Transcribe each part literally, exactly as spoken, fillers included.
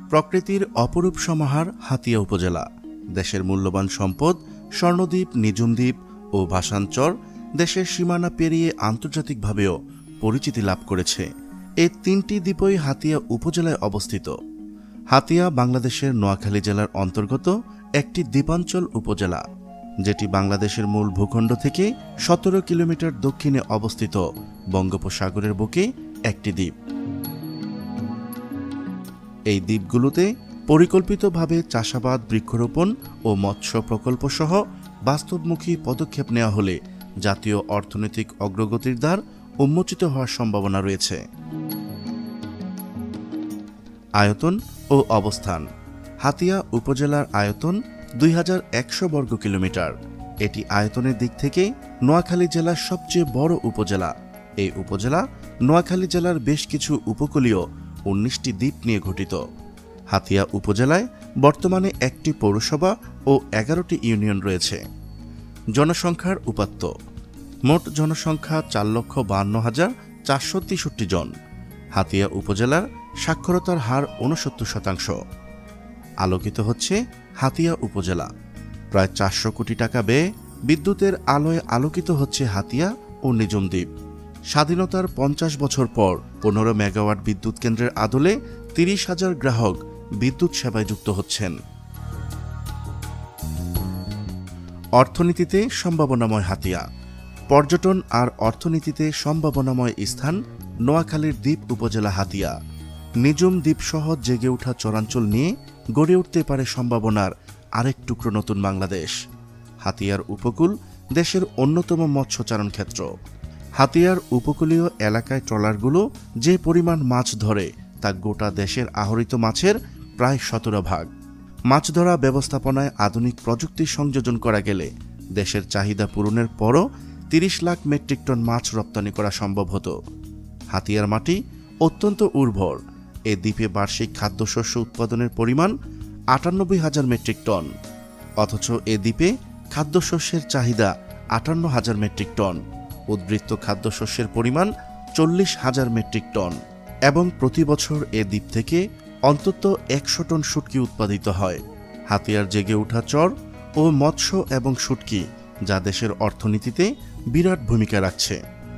প্রকৃতির অপরূপ সমাহার হাতিয়া উপজেলা। দেশের মূল্যবান সম্পদ স্বর্ণদ্বীপ, নিজুম দ্বীপ ও ভাসানচর দেশের সীমানা পেরিয়ে আন্তর্জাতিকভাবেও পরিচিতি লাভ করেছে। এই তিনটি দ্বীপই হাতিয়া উপজেলায় অবস্থিত। হাতিয়া বাংলাদেশের নোয়াখালী জেলার অন্তর্গত একটি দ্বীপাঞ্চল উপজেলা, যেটি বাংলাদেশের মূল ভূখণ্ড থেকে সতেরো কিলোমিটার দক্ষিণে অবস্থিত বঙ্গোপসাগরের বুকে একটি দ্বীপ। এই দ্বীপগুলোতে পরিকল্পিতভাবে চাষাবাদ, বৃক্ষরোপণ ও মৎস্য প্রকল্প সহ বাস্তবমুখী পদক্ষেপ নেওয়া হলে জাতীয় অর্থনৈতিক অগ্রগতির দ্বার উন্মোচিত হওয়ার সম্ভাবনা রয়েছে। আয়তন ও অবস্থান। হাতিয়া উপজেলার আয়তন দুই হাজার একশো বর্গ কিলোমিটার। এটি আয়তনের দিক থেকে নোয়াখালী জেলার সবচেয়ে বড় উপজেলা। এই উপজেলা নোয়াখালী জেলার বেশ কিছু উপকূলীয় উনিশটি দ্বীপ নিয়ে গঠিত। হাতিয়া উপজেলায় বর্তমানে একটি পৌরসভা ও এগারোটি ইউনিয়ন রয়েছে। জনসংখ্যার উপাত্ত। মোট জনসংখ্যা চার লক্ষ বাহান্ন হাজার চারশো তেষট্টি জন। হাতিয়া উপজেলার সাক্ষরতার হার ঊনসত্তর শতাংশ। আলোকিত হচ্ছে হাতিয়া উপজেলা। প্রায় চারশো কোটি টাকা ব্যয়ে বিদ্যুতের আলোয় আলোকিত হচ্ছে হাতিয়া ও নিজুম দ্বীপ। স্বাধীনতার পঞ্চাশ বছর পর পনেরো মেগাওয়াট বিদ্যুৎ কেন্দ্রের আদলে তিরিশ হাজার গ্রাহক বিদ্যুৎ সেবায় যুক্ত হচ্ছেন। অর্থনীতিতে সম্ভাবনাময় হাতিয়া। পর্যটন আর অর্থনীতিতে সম্ভাবনাময় স্থান নোয়াখালীর দ্বীপ উপজেলা হাতিয়া। নিজুম দ্বীপসহ জেগে ওঠা চরাঞ্চল নিয়ে গড়ে উঠতে পারে সম্ভাবনার আরেক টুকরো নতুন বাংলাদেশ। হাতিয়ার উপকূল দেশের অন্যতম মৎস্যচারণ ক্ষেত্র। হাতিয়ার উপকূলীয় এলাকায় ট্রলারগুলো যে পরিমাণ মাছ ধরে তা গোটা দেশের আহরিত মাছের প্রায় সতেরো ভাগ। মাছ ধরা ব্যবস্থাপনায় আধুনিক প্রযুক্তি সংযোজন করা গেলে দেশের চাহিদা পূরণের পরও তিরিশ লাখ মেট্রিক টন মাছ রপ্তানি করা সম্ভব হতো। হাতিয়ার মাটি অত্যন্ত উর্বর। এ দ্বীপে বার্ষিক খাদ্যশস্য উৎপাদনের পরিমাণ আটানব্বই হাজার মেট্রিক টন, অথচ এ দ্বীপে খাদ্যশস্যের চাহিদা আটান্ন হাজার মেট্রিক টন, উদ্বৃত্ত খাদ্যশস্যের পরিমাণ চল্লিশ হাজার মেট্রিক টন এবং প্রতি বছর এ দ্বীপ থেকে অন্তত একশো টন শুটকি উৎপাদিত হয়। হাতিয়ার জেগে ওঠা চর ও মৎস্য এবং শুটকি যা দেশের অর্থনীতিতে বিরাট ভূমিকা রাখছে।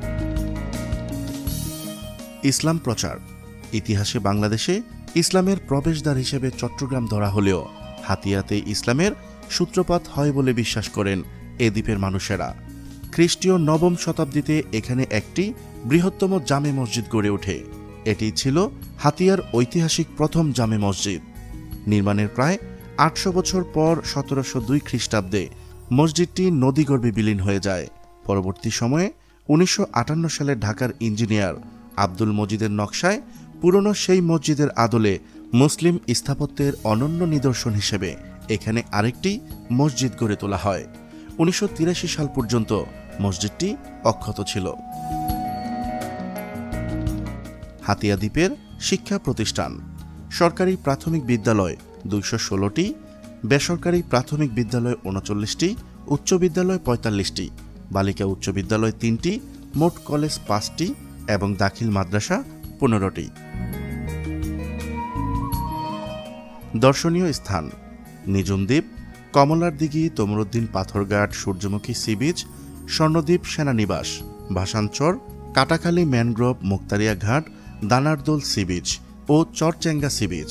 ইসলাম প্রচার। ইতিহাসে বাংলাদেশে ইসলামের প্রবেশদ্বার হিসেবে চট্টগ্রাম ধরা হলেও হাতিয়াতে ইসলামের সূত্রপাত হয় বলে বিশ্বাস করেন এ দ্বীপের মানুষেরা। খ্রিস্টীয় নবম শতাব্দীতে এখানে একটি বৃহত্তম জামে মসজিদ গড়ে ওঠে। এটি ছিল হাতিয়ার ঐতিহাসিক প্রথম জামে মসজিদ। নির্মাণের প্রায় আটশো বছর পর সতেরোশো দুই খ্রিস্টাব্দে মসজিদটি নদীগর্ভে বিলীন হয়ে যায়। পরবর্তী সময়ে উনিশশো আটান্ন সালে ঢাকার ইঞ্জিনিয়ার আব্দুল মজিদের নকশায় পুরনো সেই মসজিদের আদলে মুসলিম স্থাপত্যের অনন্য নিদর্শন হিসেবে এখানে আরেকটি মসজিদ গড়ে তোলা হয়। উনিশশো তিরাশি সাল পর্যন্ত মসজিদটি অক্ষত ছিল। হাতিয়া দ্বীপের শিক্ষা প্রতিষ্ঠান। সরকারি প্রাথমিক বিদ্যালয় দুইশো ষোলোটি, বেসরকারি প্রাথমিক বিদ্যালয় উনচল্লিশটি, উচ্চ বিদ্যালয় পঁয়তাল্লিশটি, বালিকা উচ্চ বিদ্যালয় তিনটি, মোট কলেজ পাঁচটি এবং দাখিল মাদ্রাসা পনেরোটি। দর্শনীয় স্থান। নিজুম দ্বীপ, কমলার দিঘি, তমরুদ্দিন পাথরঘাট, সূর্যমুখী সি বিচ, স্বর্ণদ্বীপ সেনানিবাস, Bhasanchar, Katakhali mangrove, Muktaria Ghat, Danardol sea beach ও চরচেঙ্গা সি বিচ।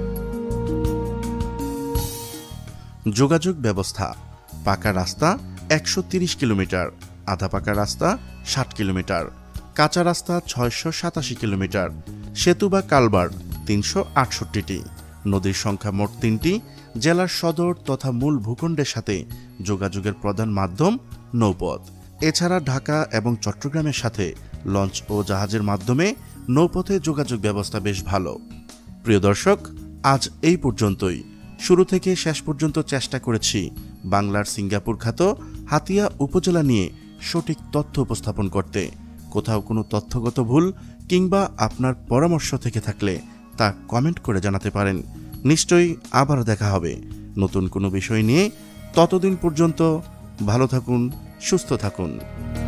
যোগাযোগ ব্যবস্থা। পাকা রাস্তা একশো তিরিশ কিলোমিটার, আধা পাকা রাস্তা ষাট কিলোমিটার, কাঁচা রাস্তা ছয়শো সাতাশি কিলোমিটার, সেতু বা কালভার্ট তিনশো আটষট্টিটি। নদীর সংখ্যা মোট তিনটি। জেলার সদর তথা মূল ভূখণ্ডের সাথে যোগাযোগের প্রধান মাধ্যম নৌপথ। এছাড়া ঢাকা এবং চট্টগ্রামের সাথে লঞ্চ ও জাহাজের মাধ্যমে নৌপথে যোগাযোগ ব্যবস্থা বেশ ভালো। প্রিয় দর্শক, আজ এই পর্যন্তই। শুরু থেকে শেষ পর্যন্ত চেষ্টা করেছি বাংলার সিঙ্গাপুর খ্যাত হাতিয়া উপজেলা নিয়ে সঠিক তথ্য উপস্থাপন করতে। কোথাও কোনো তথ্যগত ভুল কিংবা আপনার পরামর্শ থেকে থাকলে তা কমেন্ট করে জানাতে পারেন। নিশ্চয়ই আবার দেখা হবে নতুন কোনো বিষয় নিয়ে। ততদিন পর্যন্ত ভালো থাকুন, সুস্থ থাকুন।